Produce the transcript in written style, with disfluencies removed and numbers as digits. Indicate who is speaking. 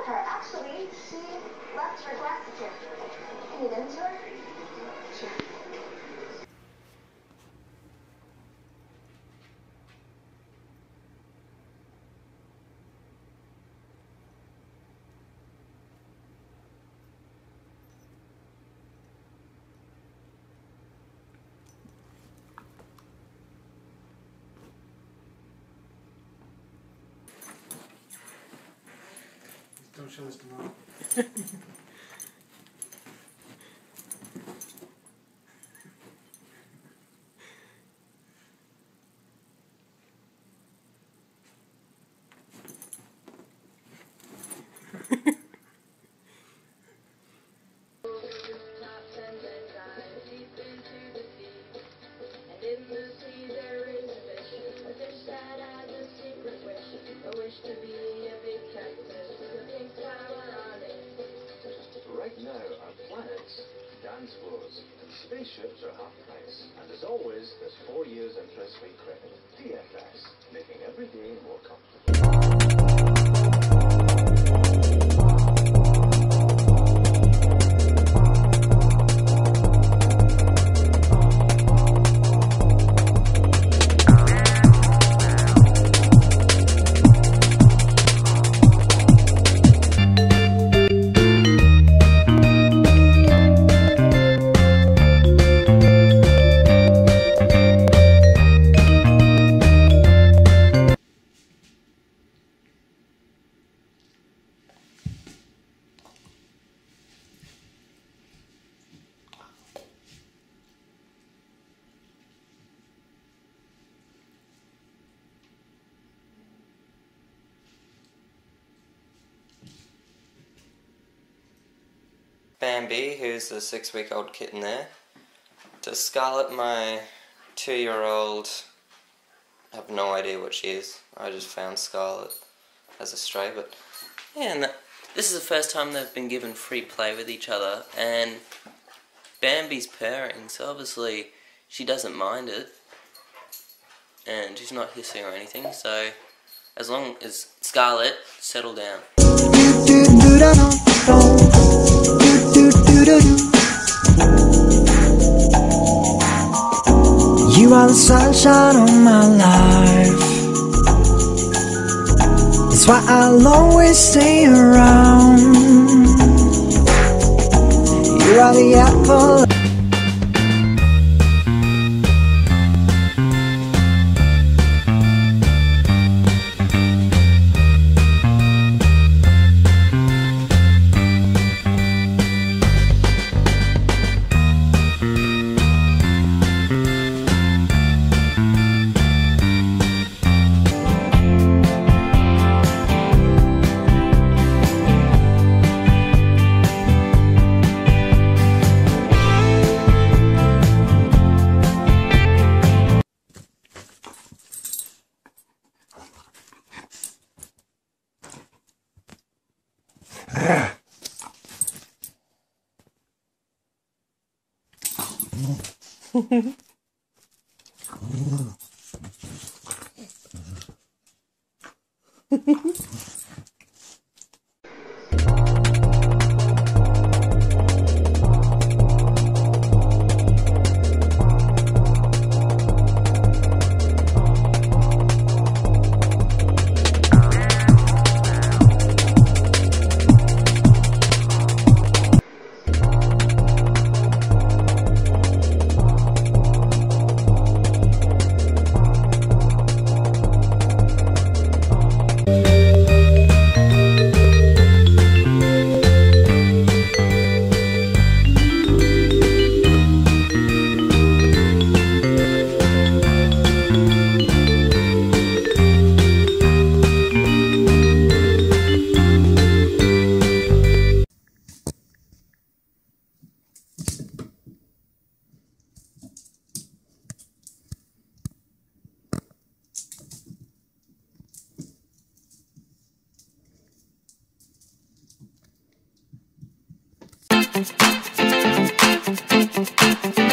Speaker 1: her. Actually, she left her glasses here. Can you lend them to her? Sure.
Speaker 2: Don't show this to Mom.
Speaker 3: Right now, our planets, dance floors, and spaceships are half price. And as always, there's 4 years interest-free credit. DFS, making every day more comfortable.
Speaker 4: Bambi, who's the 6-week-old kitten there. To Scarlet, my 2-year-old, I have no idea what she is. I just found Scarlet as a stray, but yeah, and this is the first time they've been given free play with each other, and Bambi's purring, so obviously she doesn't mind it, and she's not hissing or anything, so as long as Scarlet, settle down.
Speaker 5: You are the sunshine of my life. That's why I'll always stay around. You are the apple.
Speaker 6: Thank you.